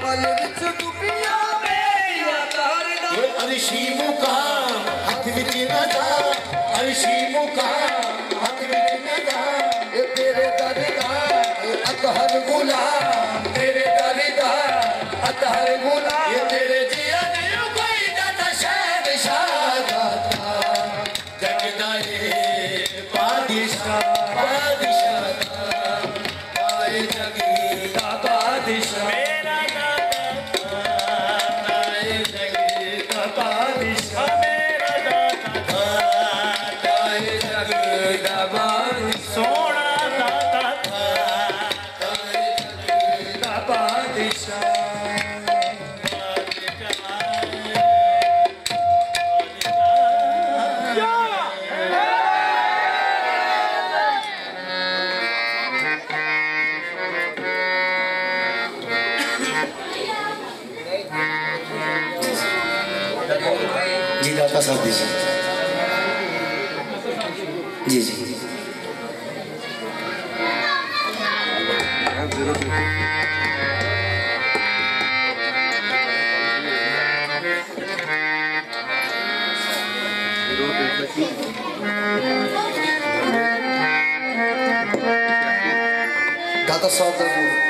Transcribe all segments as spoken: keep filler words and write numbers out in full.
पल विच डुबिया मेरिया तारदा अरशी मुका हाथ विच न जा अरशी मुका हाथ विच न जा तेरे दर दा अतहर गुलाम तेरे दर दा अतहर गुलाम ये तेरे जिया नहीं कोई दाता शाद शादाता जगदा ये बादशाह बादशाह आए जगी दा बादशाह मेरा दाता आए जगी दा बादशाह मेरा दाता आए जगी दा बादशाह सोना दाता आए जगी दा बादशाह जी दाता साहब दीजिए जी जी दाता साहब का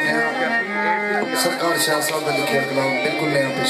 सरकार शाह साहब का लिखे कलाम बिल्कुल नया पेश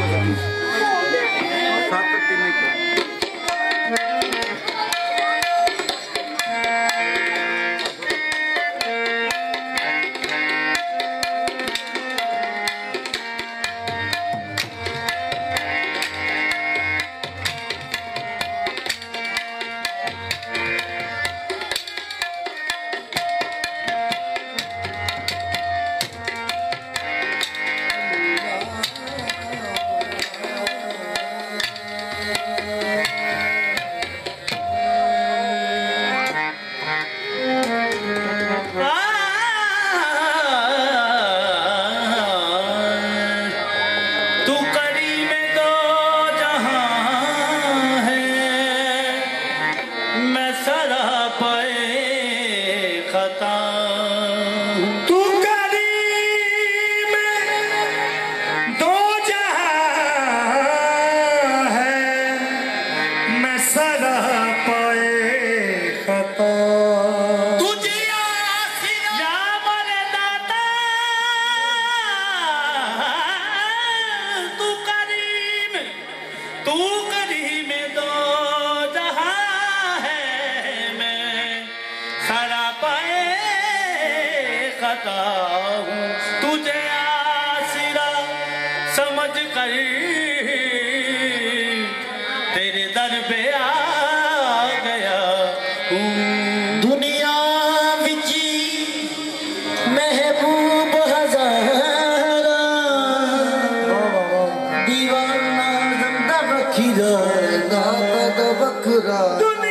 तुझे आसिरा समझ कर तेरे दर पे आ गया हूँ दुनिया विची महबूब हजारा दीवाना जिंदा बखीरा दादा बकरा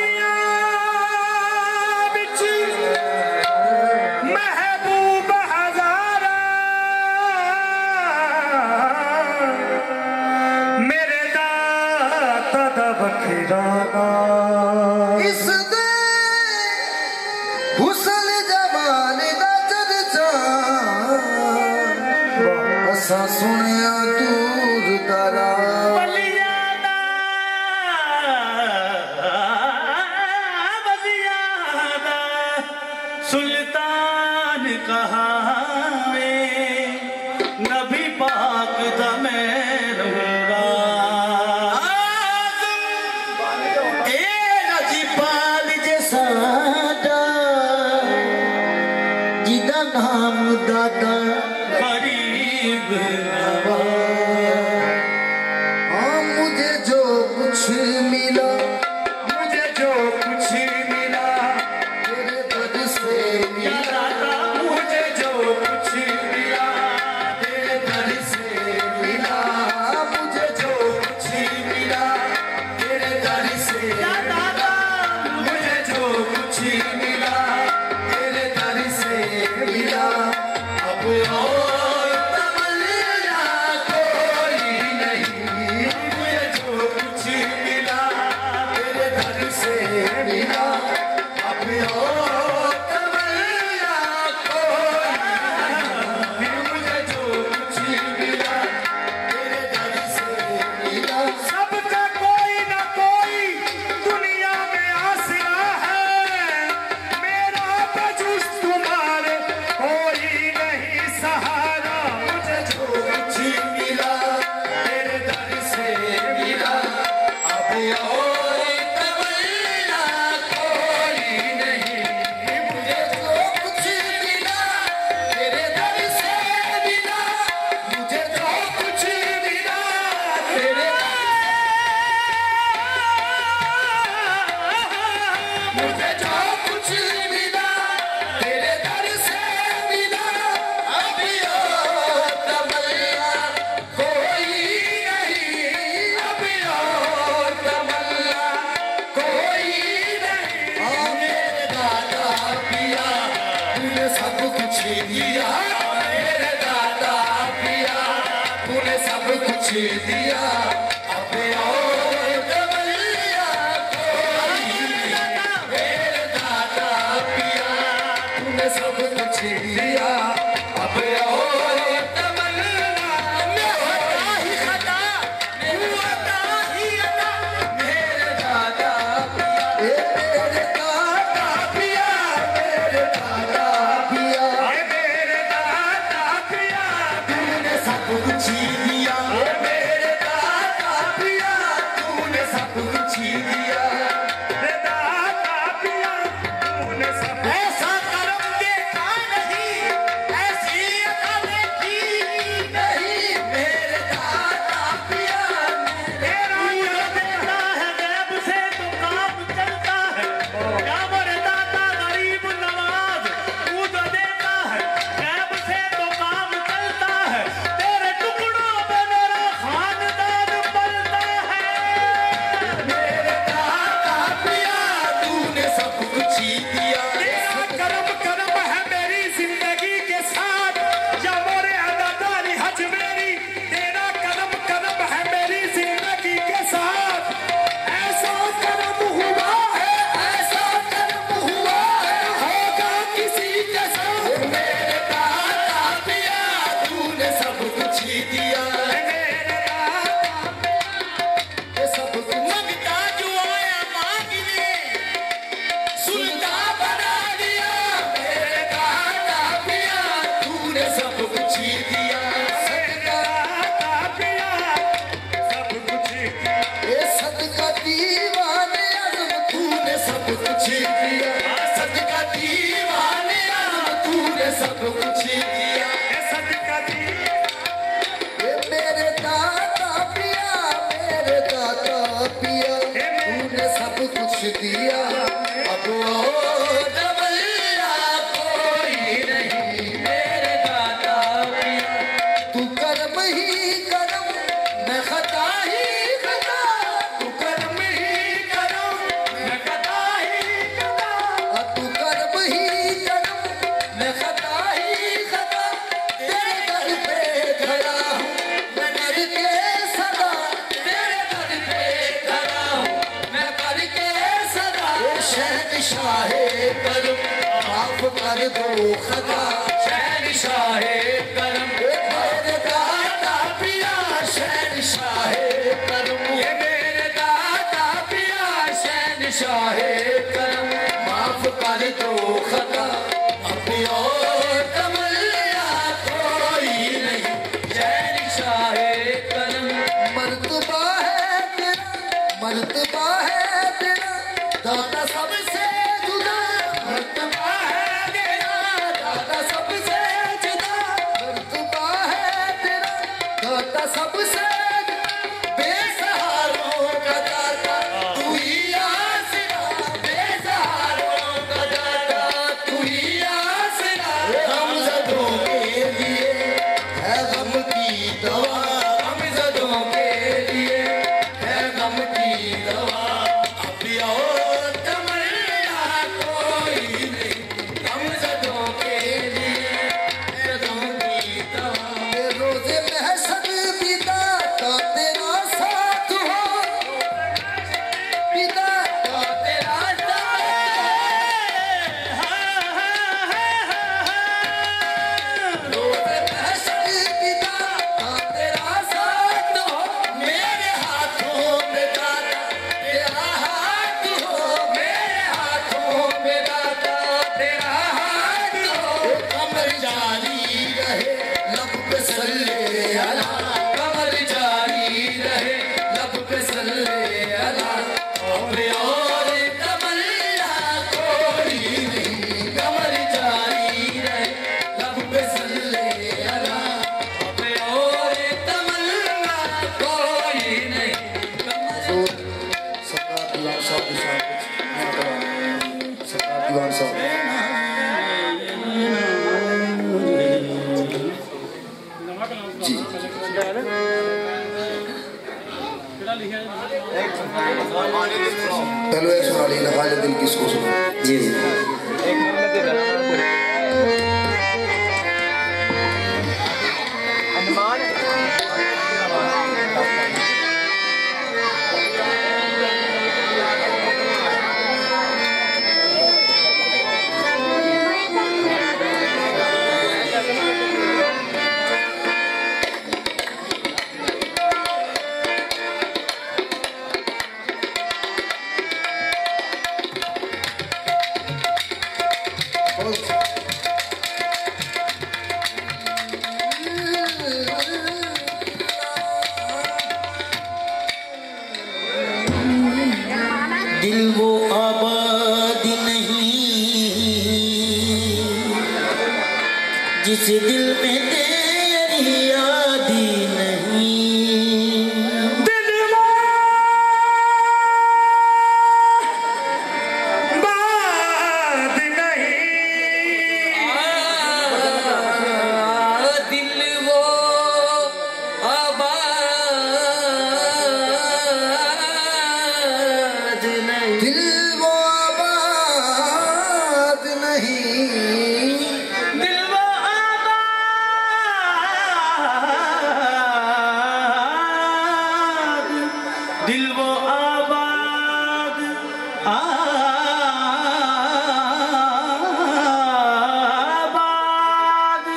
इस दे हुस्न जमाने दा चर्चा असा सुनिया दूर दरा बलियादा बलियादा सुल्तान कहा नबी पाक दा मेरा नाम दादा गरीब हाँ मुझे जो कुछ मिला मुझे जो कुछ मिला तेरे दर से मिला मुझे जो कुछ मिला तेरे दर से मिला मुझे जो कुछ मिला तेरे दर से मुझे जो कुछ मिला तेरे दर से मिला अब और तमन्ना कुछ दिया अब और कमलिया कोई मेरे दादा पिया तूने सब कुछ दिया अब और तमन्ना मेरा ही खता मेरा ही अदा मेरे दादा पिया मेरे दादा पिया मेरे दादा पिया मेरे दादा पिया तूने सब कुछ दिया मेरे दादा पिया तूने सब कुछ दिया मेरे दादा पिया तूने सब ऐसा करम देखा नहीं ऐसी अदा देखी नहीं मेरे दादा पिया तेरा जो देता है गैब से तो काम चलता है क्या मेरे दाता गरीब नवाज तू जो देता है गैब से तो काम चलता है तेरे टुकड़ों पे मेरा खानदान पलता है मेरे दादा पिया तूने सब कुछ दिया तेरा करम करम है मेरी जिंदगी के साथ या मोरे अदादारी हज मेरी तेरा करम करम है मेरी जिंदगी के साथ ऐसा करम हुआ है ऐसा कर्म हुआ है होगा किसी के साथ मेरे दादा पिया तूने सब कुछ दिया ये सब कुछ मंगता जो आया मांगने सुनता बना दिया मेरे दादा पिया तूने सब कुछ दिया दाता पिया सब कुछ किया ये सदका दीवाने आजम तूने सब कुछ दिया सदका दीवाने आजम तूने सब कुछ दिया ये सदका दी ये मेरे दादा पिया मेरे दादा पिया तूने सब कुछ दिया अब और दबलिया कोई नहीं मेरे दादा पिया तू कर्म ही कर्म मैं खता ही खता तू कर्म ही कर्म मैं खता ही खता तू कर्म ही कर्म मैं खता ही खता तेरे दर पे खड़ा हूँ मैं डर के सदा तेरे दर पे खड़ा हूँ मैं कर के सदा शहनशाहे करम माफ कर दो खता शहनशाहे करम मेरे दादा पिया शहनशाहे करम ये मेरे दादा पिया शहनशाहे करम माफ कर दो खता अपनी और कमलिया कोई नहीं शहनशाहे करम मर्तबा है तेरा मर्तबा है तेरा दाता सबसे जुदा मर्तबा है तेरा दाता सबसे जुदा मर्तबा है तेरा दाता सबसे बेसहारों का दाता तू ही आसरा बेसहारों का दाता तू ही आसरा हमज़दों के लिए है गम की दवा हमज़दों के लिए है गम की दवा अभी और तमन्ना कोई नहीं हमज़दों के लिए है गम की दवा रोज़े महशर पिता का तेरा साथ हो पिता का तेरा साथ रोज़े महशर पिता का तेरा साथ हो मेरे हाथों में दाता तेरा हाथ हो मेरे हाथों में दाता तेरा हाथ हो कमर जारी रहे लब पे सल्ले अला कमर जारी रहे लब पे सल्ले अला और और तमन्ना कोई नहीं कमर जारी रहे लब पे सल्ले अला और तमन्ना कोई नहीं कमर सरकार दीवान साहब के साथ सरकार दीवान साहब जी पहले एक सुना ली लगा दिल किसको सुना जी अनुमान जिस दिल में तेरी याद नहीं, दिल बात नहीं, दिल वो आबाद नहीं, दिल वो आबाद नहीं, दिल वो आबाद, दिल वो आबाद, आबाद,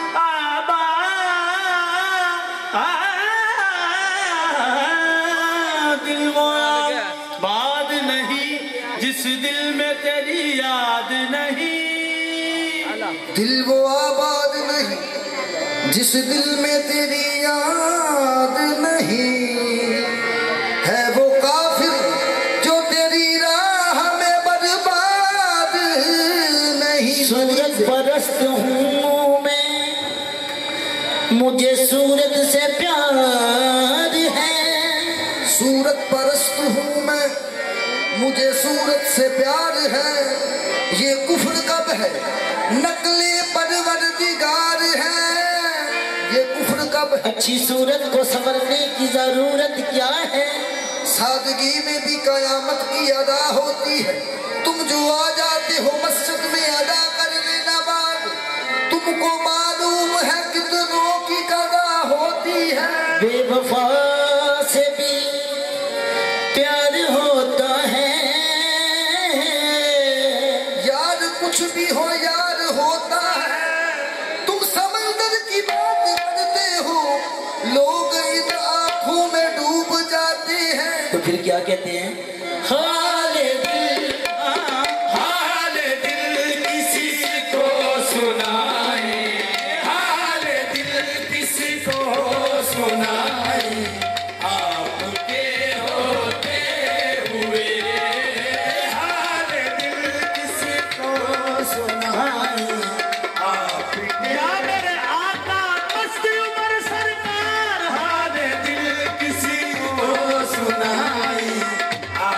आबाद, दिल वो आबाद नहीं जिस दिल में तेरी याद नहीं। दिल वो आबाद नहीं जिस दिल में तेरी याद नहीं, है वो काफिर जो तेरी राह में बर्बाद नहीं। सूरत परस्त हूँ मैं, मुझे सूरत से प्यार है। सूरत परस्त हूँ मैं, मुझे सूरत से प्यार है। ये कुफ्र कब है, नकली परवरदिगार है। ये कुफ्र कब है, अच्छी सूरत को संवरने की जरूरत क्या है। सादगी में भी कयामत की अदा होती है। तुम जो आ जाते हो मस्जिद में अदा करने नमाज, तुमको मालूम है कितनों की कदा होती है। बेवफा से भी प्यार होता है, यार कुछ भी हो यार होता है। तुम समंदर की बात करते हो, लोग इन आंखों में डूब जाते हैं। तो फिर क्या कहते हैं, हाले दिल, हाले दिल किसी को सुनाए, हाले दिल किसी को सुनाए, आपके होते हुए, हाले दिल किसी को सुनाए, आपके। या मेरे आका मस्ती उमर सरकार, हाले दिल किसी को सुनाए,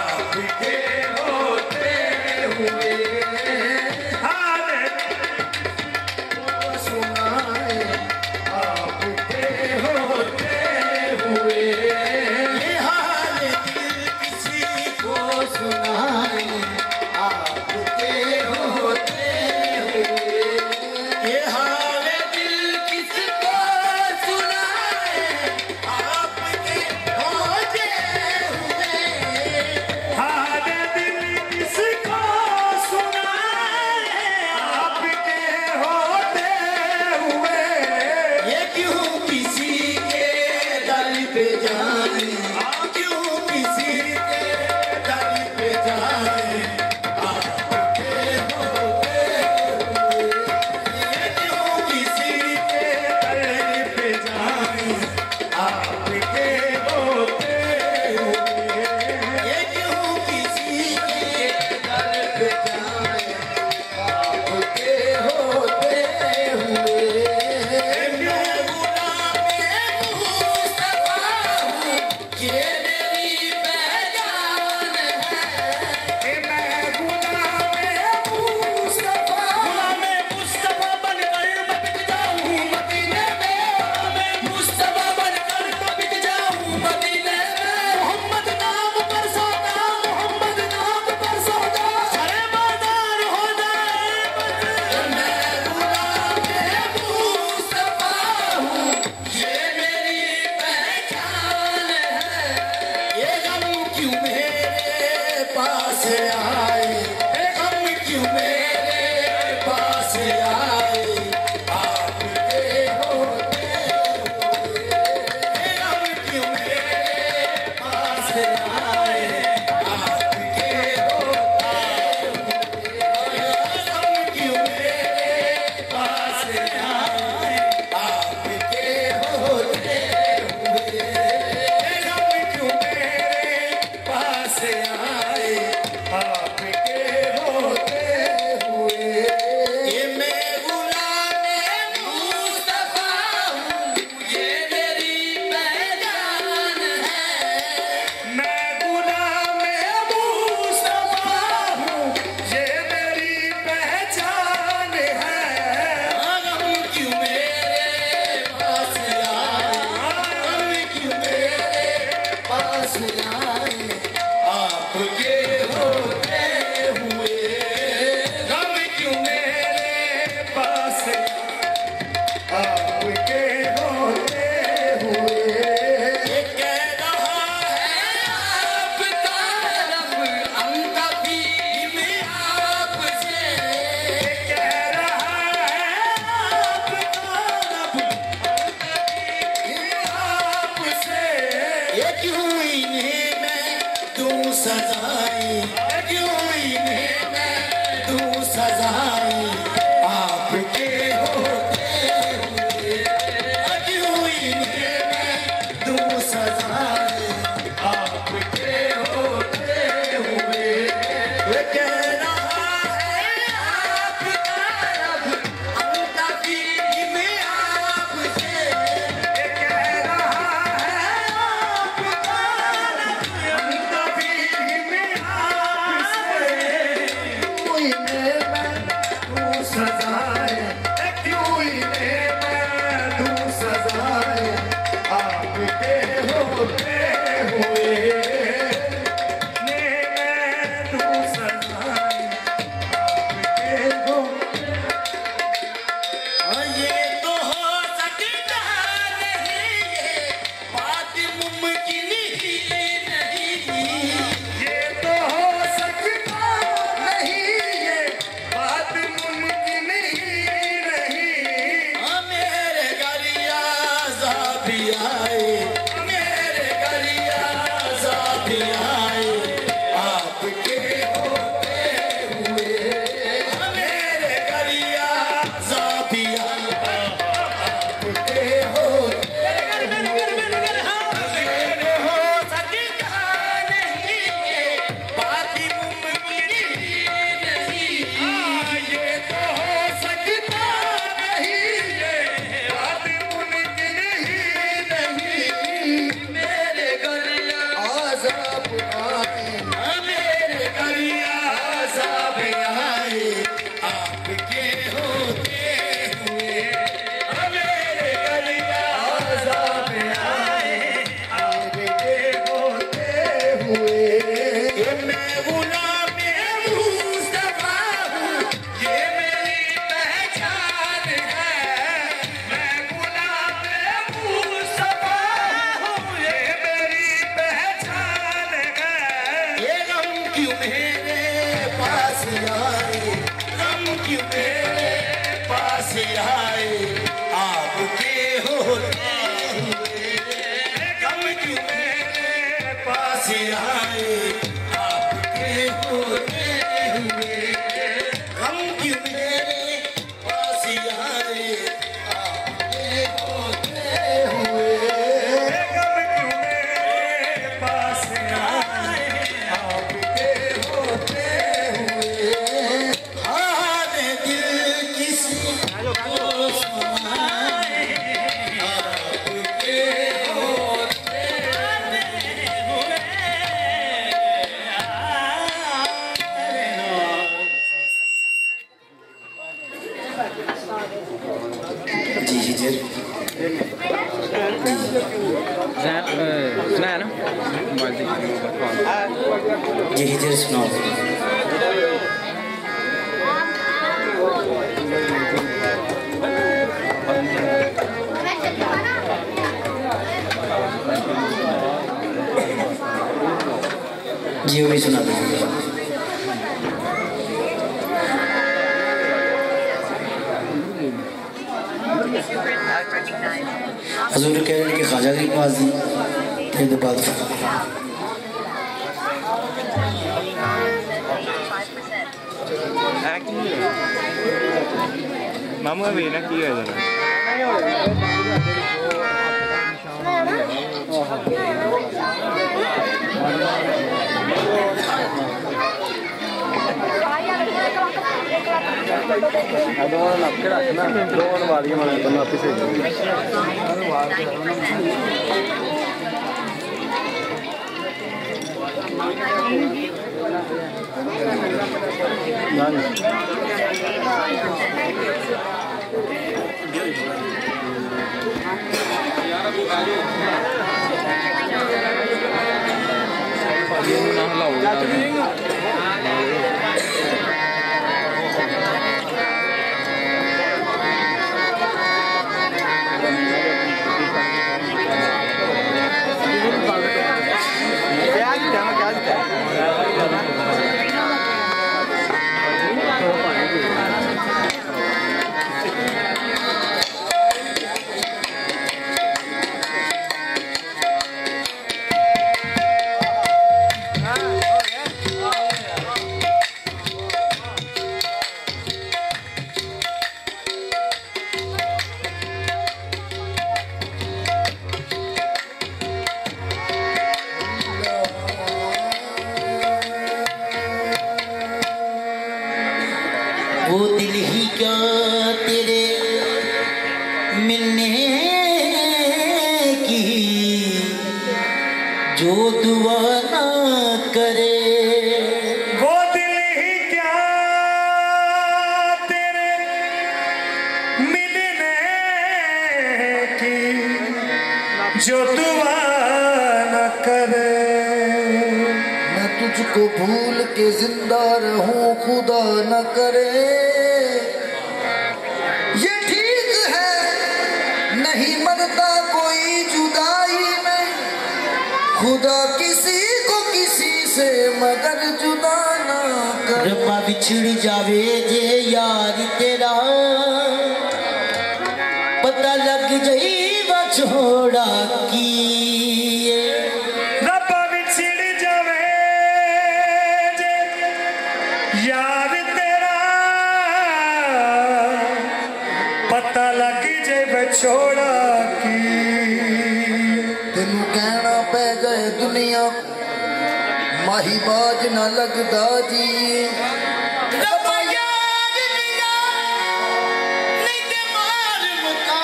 क्यों इन्हें मैं दूं सजाएं, क्यों इन्हें मैं दूं सजाएं, आपके होते हुए, क्यों इन्हें मैं दूं सजाएं, आपके होते हुए। ये कह रहा है आपका रब, हम कभी में आपसे, ये कह रहा है आपका रब, हम कभी में आपसे। क्यों इन्हें मैं दूं सजाएं, क्यों इन्हें मैं दूं सजाएं, आपके होते हुए। ये तो हो सकता नहीं, ये बात मुमकिन ही नहीं, ये तो हो सकता नहीं, ये बात मुमकिन ही नहीं। मेरे घर आज़ा भी आए, मेरे घर आज़ा भी आए, आपके होते हुए। मेरे घर आज़ा भी आए, आपके होते हुए। ये हो सकता नहीं, ये बात मुमकिन ही नहीं, ये तो हो सकता नहीं, ये बात मुमकिन ही नहीं। मेरे घर आज़ा भी आए, मेरे घर आज़ा भी आए, आपके होते हुए। मेरे घर आज़ा भी आए, आपके होते हुए। ये मैं गुलाम मुस्तफा हूँ, ये मेरी पहचान है। मैं गुलाम मुस्तफा हूँ, ये मेरी पहचान है। ये गम क्यों मेरे पास आए, गम क्यों मेरे पास आए, आपके होते हुए। गम क्यों मेरे पास आए, आपके होते हुए। गम क्यों मेरे पास आए, आपके होते हुए। गम क्यों मेरे पास आए, आपके होते हुए। हाल दिल किसी को सुनाए, आपके होते हुए। जी हिजर सुना है ना जी हिजर सुनाओ। जी वो भी सुना दीजिए। हजूर कह रहे हैं कि ख्वाजा के पास दी फिर बाद मामू का भी ना किया है दोनों नपके रखना दोनों वाली हमारे तो नापी से जो दुआ ना करे वो दिल ही क्या तेरे मिलने की जो दुआ न करे। मैं तुझको भूल के जिंदा रहूं खुदा न करे। ये ठीक है नहीं मरता कोई जुदाई में, खुदा किसी को किसी से मगर जुदा ना करे। रब्बा बिछड़ जावे जे यार तेरा, पता लग जाई वा छोड़ा की। रब्बा बिछड़ जावे जे यार तेरा, पता लग जाए बछोड़ा की। तेनू कहना पै गए दुनिया माही बाज ना लगदा जी। रब्बा याद दिया नहीं ते मार मुका,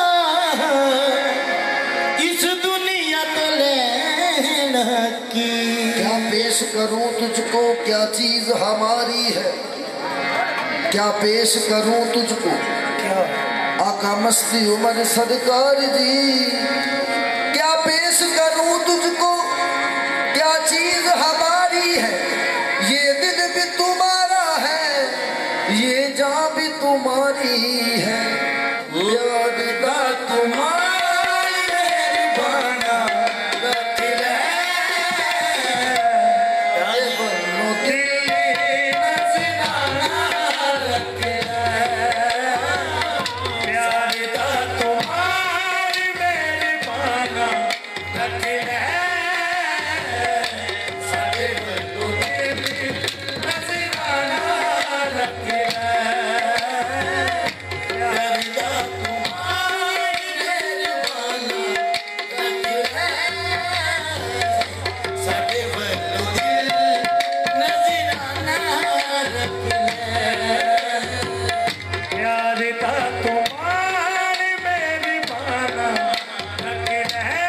इस दुनिया तो लेना की। क्या पेश करूं तुझको क्या चीज हमारी है, क्या पेश करूं तुझको आका मस्ती उमर सरकार जी। क्या पेश करूं तुझको क्या चीज हमारी है, ये दिल भी तुम्हारा है ये जान भी तुम्हारी है। याद दा तुम्हारी मेहरबाना रख ले, याद बनो दिल नजराना रख ले। प्यार दा तुम्हारी मेहरबाना रख ले, सारे बंदों दिल नजराना रख ले। प्यार दा तुम्हारी मेहरबाना रख ले, साडे वल्लों दिल नजराना रख ले। प्यार दा तुम्हारी मेहरबाना रख ले,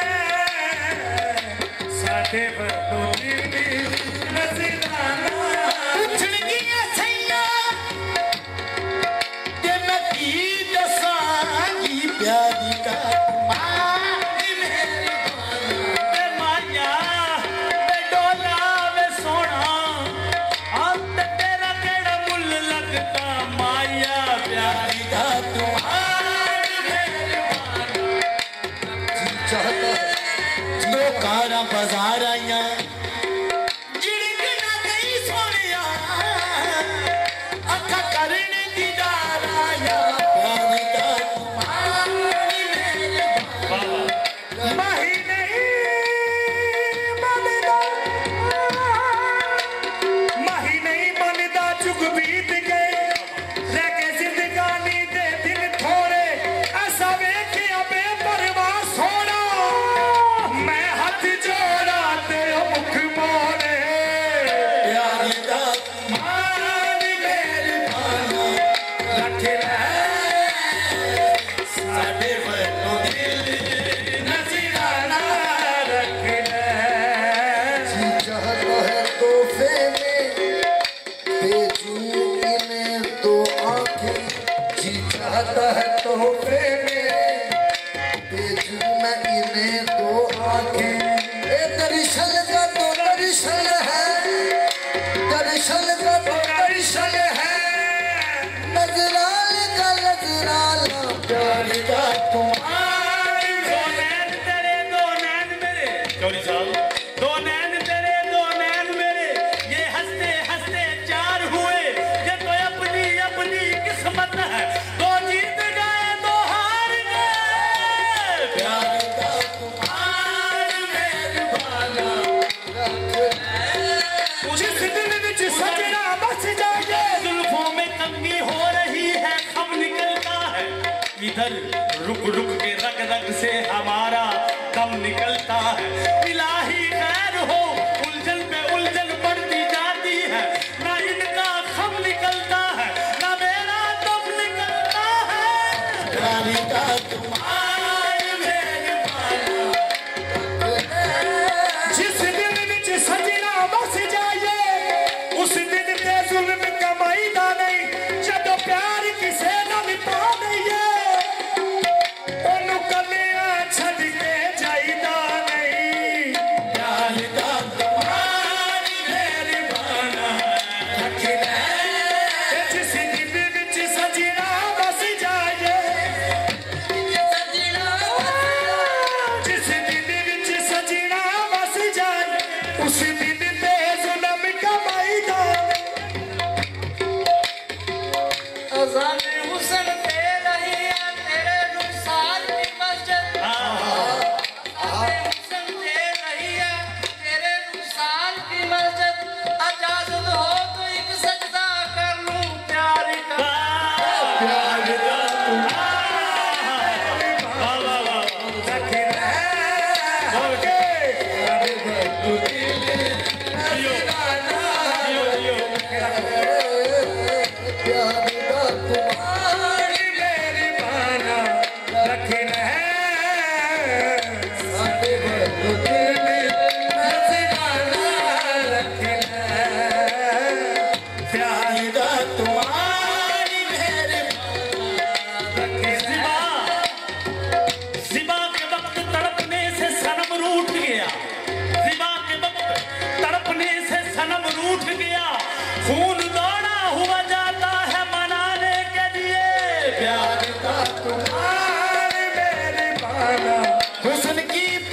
साडे बंदों दिल नजराना। पुछण गिया सैया ते मैं की दसांगी, प्यारी का तुम्हारी मेहरबाना। ते माया ते डोला वे सोना, अंत तेरा केड़ा मुल लगता माया। प्यारी दा तुम्हारी मेहरबाना। चाहता दो कारा बाजार आइया जिड़कना नहीं सोनिया, अखा करने दीदार आया। प्यारी दा तुम्हारी मेहरबाना। माही नहीं बनदा, माही नहीं बनदा जुग बीत गए, रह के जिंदगानी दे दिन थोड़े। ऐसा वेखिया बेपरवाह सोना, मैं हाथ जोड़ा ते मुख मोड़े। प्यारी दा तुम्हारी मेहरबाना रख ले, साडे वल्लों दिल नजराना रख ले। जी चाहता है तोहफे में भेजूं इन्हें दो आंखें। जी चाहता है तोहफे में भेजूं मैं इन्हें दो आंखें। ए दर्शन का तो दर्शन है, दर्शन का तो दर्शन है, नजराल का नजराला। प्यारी दा तुम्हारी दो नैन तेरे दो नैन मेरे, चौधरी साहब, दो नैन तेरे दो नैन मेरे, ये हंसते हंसते चार हुए। ये तो अपनी अपनी किस्मत है, दो जीत गए दो हार गए। प्यारी दा तुम्हारी मेहरबाना रख ले। जिस दिल विच सजना बस जाए, जुल्फों में कंगी हो रही है, कब निकलता है इधर रुक रुक के रग रग से हमारा दम निकलता है। इलाही खैर हो, उलझन पे उलझन बढ़ती जाती है, ना इनका खम निकलता है ना मेरा दम निकलता है। प्यारी दा तुम्हारी मेहरबाना रख ले।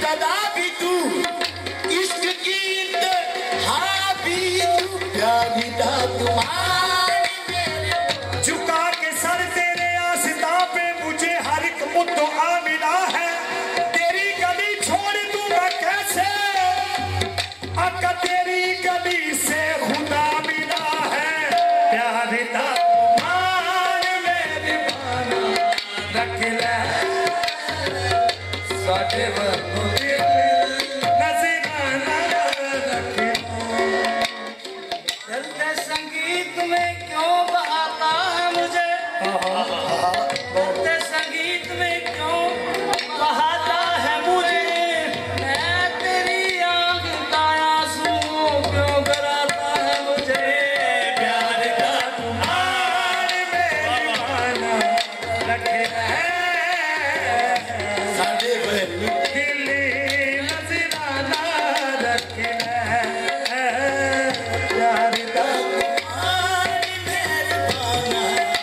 इब्तदा भी तू, इश्क की इंतहा भी तू, प्यार भी था तुम्हारी मेरे। झुका के सर तेरे आस्था पे मुझे हर एक मुद्दा मिला है, तेरी गली छोड़ दूंगा कैसे, अक्का तेरी गली से खुदा मिला है, प्यार था तुम्हारे मेरे बाना रख ले साडे वरनू दिल नजराना रख ले। चलते संगीत में क्यों बहाता है मुझे, चलते संगीत में क्यों बहाता है मुझे, मैं तेरी आँख का आंसू क्यों कराता है मुझे, प्यार का तुम्हारे मेरे बाना रख ले साडे वरनू दिल नजराना रख ले, प्यार का तुम्हारी मेरे बाना,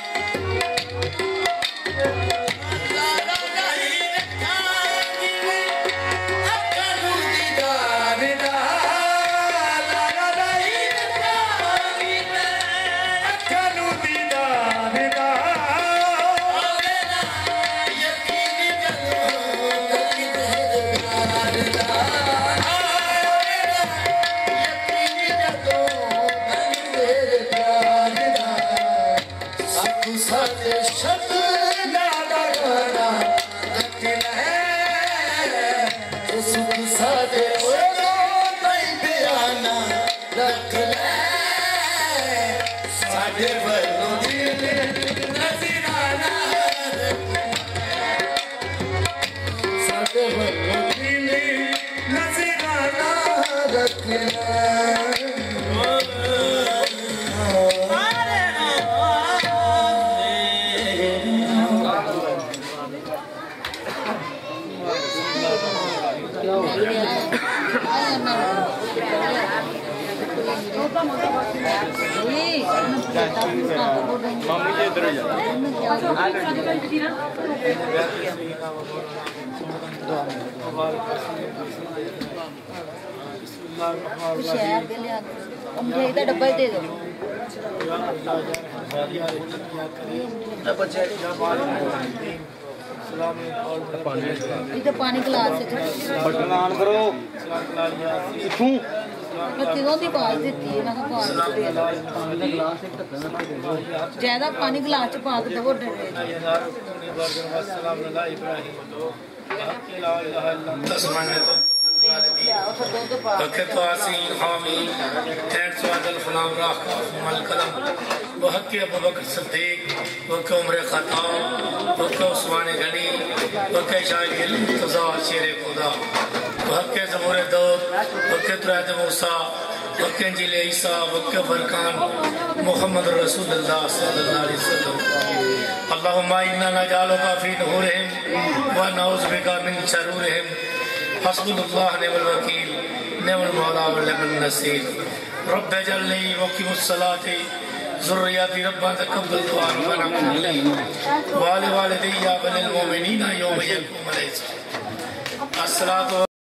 लाला नहीं रखांगी मैं, अक्का नू दीदार दा, लाला नहीं रखांगी मैं, अक्का नू दीदार दा, होवे ना यकीन जदों तक तेरे प्यार दा, होवे ना यकीन जदों तक तेरे प्यार दा, साकू साडे शब्द नादा गाना रख ले, सुख साडे ओलों ताईं बयाना रख ले, साडे वरनू दिल नजराना रख ले, साडे वरनू दिल नजराना रख ले। मम्मी जी इधर जा शहर के लिए मुझे इधर डब्बा दे दो। इधर पानी गिलास बटन ऑन करो इथों मैं किलों की पास देती है मैं पास ज्यादा पानी गिलास च पा के दो डरे वक़्त वासी हामी खैर स्वादल फलाम राह मल कलम वक़्त अबू बकर सिद्दीक वक़्त उमर खत्ताब वक़्त उस्मान गनी वक़्त शाहिद मुर्तज़ा शेर खुदा वक़्त ज़बूर दौर वक़्त तुरात मूसा वक़्त इंजील ईसा वक़्त फरकान मुहम्मद रसूलुल्लाह सल्लल्लाहु अलैहि वसल्लम अल्लाहुम्मा इन्ना नजालुका फी नूरिहिम व नऊज़ु बिका मिन शरूरिहिम हस्बुल्लाह निअमल वकील निअमल मौला व निअमन नसीर रब्ब जल्ली वकीमुस सलाती ज़ुर्रियती रब्बना तक़ब्बल दुआ रब्बना वाले वालिदैया वलिल मोमिनीना यौम यक़ूमुल हिसाब। अस्सलातु